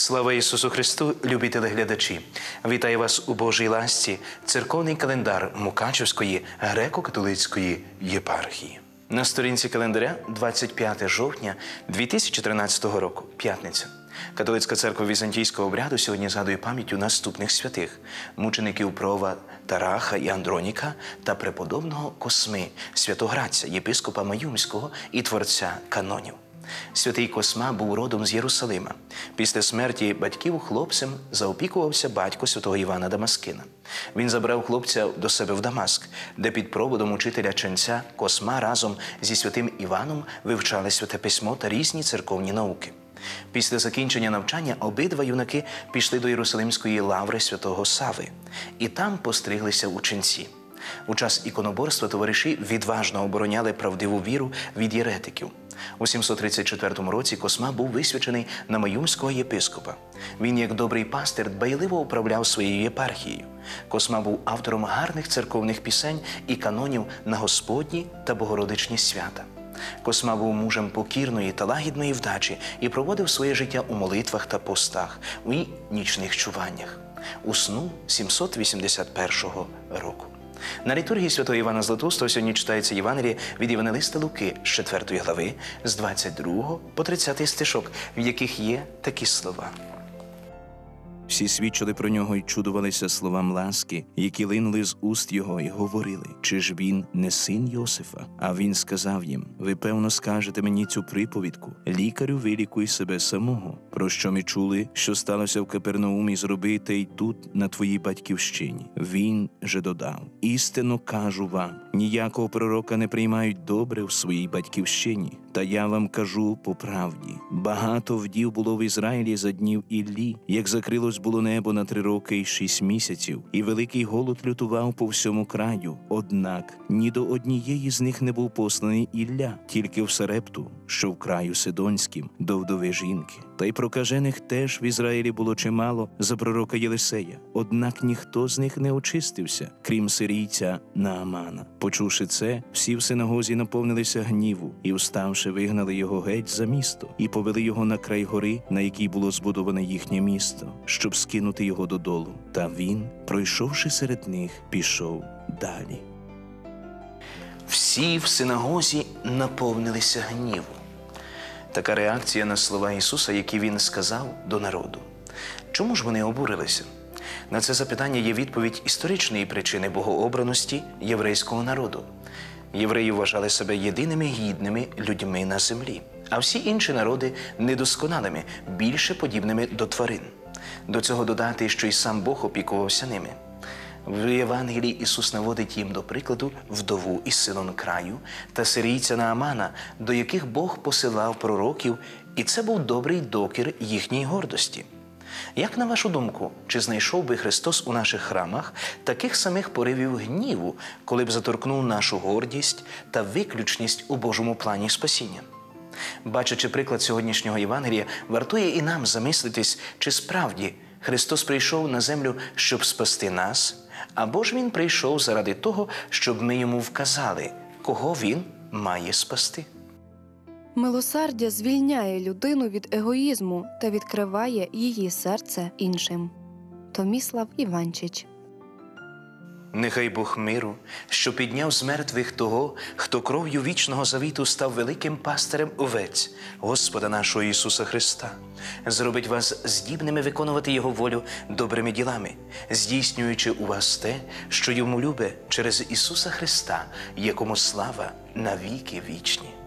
Слава Ісусу Христу, любі телеглядачі! Вітаю вас у Божій ласці, церковний календар Мукачівської греко-католицької єпархії. На сторінці календаря 25 жовтня 2013 року, п'ятниця. Католицька церква візантійського обряду сьогодні згадує пам'яттю наступних святих – мучеників Прова, Тараха і Андроніка та преподобного Косми, святоградця, єпископа Маюмського і творця канонів. Святий Косма був родом з Єрусалима. Після смерті батьків хлопцем заопікувався батько святого Івана Дамаскина. Він забрав хлопця до себе в Дамаск, де під проводом учителя-ченця Косма разом зі святим Іваном вивчали Святе Письмо та різні церковні науки. Після закінчення навчання обидва юнаки пішли до Єрусалимської лаври святого Сави. І там постриглися у ченці. У час іконоборства товариші відважно обороняли правдиву віру від єретиків. У 734 році Косма був висвячений на маюмського єпископа. Він, як добрий пастир, дбайливо управляв своєю єпархією. Косма був автором гарних церковних пісень і канонів на Господні та Богородичні свята. Косма був мужем покірної та лагідної вдачі і проводив своє життя у молитвах та постах, у нічних чуваннях. Уснув 781 року. На літургії святого Івана Златоустого сьогодні читається Євангеліє від Євангелиста Луки з 4 глави, з 22 по 30 стишок, в яких є такі слова. Всі свідчили про нього й чудувалися словам ласки, які линули з уст його, і говорили, чи ж він не син Йосифа? А він сказав їм, ви, певно, скажете мені цю приповідку. Лікарю, вилікуй себе самого. Про що ми чули, що сталося в Капернаумі, зроби те й тут, на твоїй батьківщині. Він же додав, істинно кажу вам, ніякого пророка не приймають добре в своїй батьківщині. Та я вам кажу по правді, багато вдів було в Ізраїлі за днів Іллі, як закрилось було небо на 3 роки і 6 місяців, і великий голод лютував по всьому краю. Однак ні до однієї з них не був посланий Ілля, тільки в Сарепту, що в краю Сидонським, до вдови жінки. Та й прокажених теж в Ізраїлі було чимало за пророка Єлисея. Однак ніхто з них не очистився, крім сирійця Наамана. Почувши це, всі в синагозі наповнилися гніву, і, вставши, вигнали його геть за місто, і повели його на край гори, на якій було збудоване їхнє місто, щоб скинути його додолу. Та він, пройшовши серед них, пішов далі. Всі в синагозі наповнилися гніву. Така реакція на слова Ісуса, які Він сказав до народу. Чому ж вони обурилися? На це запитання є відповідь історичної причини богообраності єврейського народу. Євреї вважали себе єдиними гідними людьми на землі, а всі інші народи – недосконалими, більше подібними до тварин. До цього додати, що й сам Бог опікувався ними. В Євангелії Ісус наводить їм до прикладу вдову із Сидон краю та сирійця Наамана, до яких Бог посилав пророків, і це був добрий докір їхньої гордості. Як, на вашу думку, чи знайшов би Христос у наших храмах таких самих поривів гніву, коли б заторкнув нашу гордість та виключність у Божому плані спасіння? Бачачи приклад сьогоднішнього Євангелія, вартує і нам замислитись, чи справді Христос прийшов на землю, щоб спасти нас, або ж Він прийшов заради того, щоб ми Йому вказали, кого Він має спасти. Милосердя звільняє людину від егоїзму та відкриває її серце іншим. Томіслав Іванчич. Нехай Бог миру, що підняв з мертвих того, хто кров'ю вічного завіту став великим пастирем овець, Господа нашого Ісуса Христа, зробить вас здібними виконувати Його волю добрими ділами, здійснюючи у вас те, що Йому любе через Ісуса Христа, якому слава на віки вічні.